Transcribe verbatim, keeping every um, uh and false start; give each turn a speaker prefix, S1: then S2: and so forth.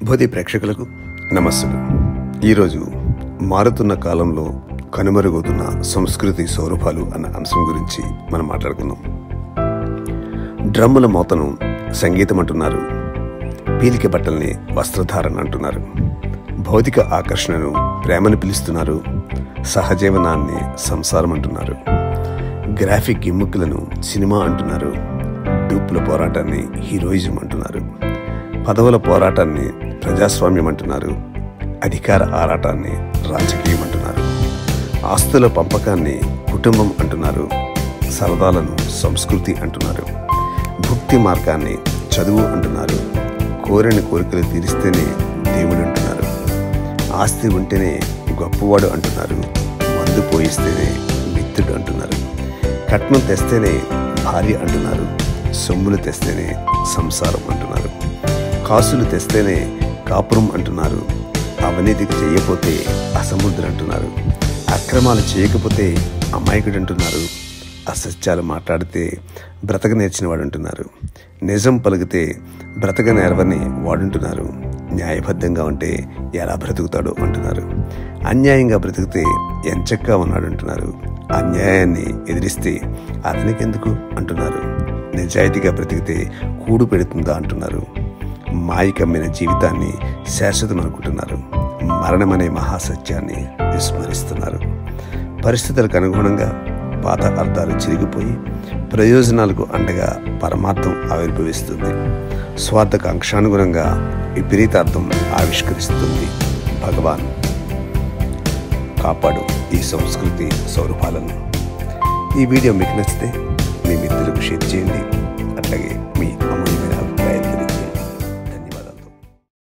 S1: భోది ప్రేక్షకులకు నమస్సులు. ఈరోజు మారుతున్న కాలంలో కనుమరుగవుతున్న సంస్కృతి సౌరభాలు అన్న అంశం గురించి మనం మాట్లాడుకుందాం. డ్రమ్ముల మోతను సంగీతం అంటున్నారు, పీలిక బట్టల్ని వస్త్రధారణ అంటున్నారు, భౌతిక ఆకర్షణను ప్రేమను పిలుస్తున్నారు, సహజీవనాన్ని సంసారం అంటున్నారు, గ్రాఫిక్ గిమ్ముక్కులను సినిమా అంటున్నారు, డూపుల పోరాటాన్ని హీరోయిజం అంటున్నారు, పదవుల పోరాటాన్ని ప్రజాస్వామ్యం అంటున్నారు, అధికార ఆరాటాన్ని రాజకీయం అంటున్నారు, ఆస్తుల పంపకాన్ని కుటుంబం అంటున్నారు, సరదాలను సంస్కృతి అంటున్నారు, భుక్తి మార్గాన్ని చదువు అంటున్నారు, కోరిన కోరికలు తీరిస్తేనే దేవుడు అంటున్నారు, ఆస్తి ఉంటేనే గొప్పవాడు అంటున్నారు, మందు పోయిస్తేనే మిత్రుడు అంటున్నారు, కట్నం తెస్తేనే భార్య అంటున్నారు, సొమ్ములు తెస్తేనే సంసారం అంటున్నారు, కాసులు తెస్తేనే కాపురం అంటున్నారు, అవినీతికి చేయకపోతే అసముద్రం అంటున్నారు, అక్రమాలు చేయకపోతే అమాయకుడు అంటున్నారు, అసత్యాలు మాట్లాడితే బ్రతక నేర్చిన వాడు అంటున్నారు, నిజం పలికితే బ్రతక నేర్వని వాడుంటున్నారు, న్యాయబద్ధంగా ఉంటే ఎలా బ్రతుకుతాడో అంటున్నారు, అన్యాయంగా బ్రతికితే ఎంచక్కా ఉన్నాడు అంటున్నారు, అన్యాయాన్ని ఎదిరిస్తే అతనికెందుకు అంటున్నారు, నిజాయితీగా బ్రతికితే కూడు పెడుతుందా అంటున్నారు, మాయికమ్మిన జీవితాన్ని శాశ్వతం అనుకుంటున్నారు, మరణమనే మహాసత్యాన్ని విస్మరిస్తున్నారు. పరిస్థితులకు అనుగుణంగా పాత అర్థాలు చిరిగిపోయి ప్రయోజనాలకు అండగా పరమార్థం ఆవిర్భవిస్తుంది. స్వార్థకాంక్షానుగుణంగా విపరీతార్థం ఆవిష్కరిస్తుంది. భగవాన్ కాపాడు ఈ సంస్కృతి సౌరభాలను. ఈ వీడియో మీకు నచ్చితే మీ మిత్రులకు షేర్ చేయండి. అట్లాగే మీ అమూల్య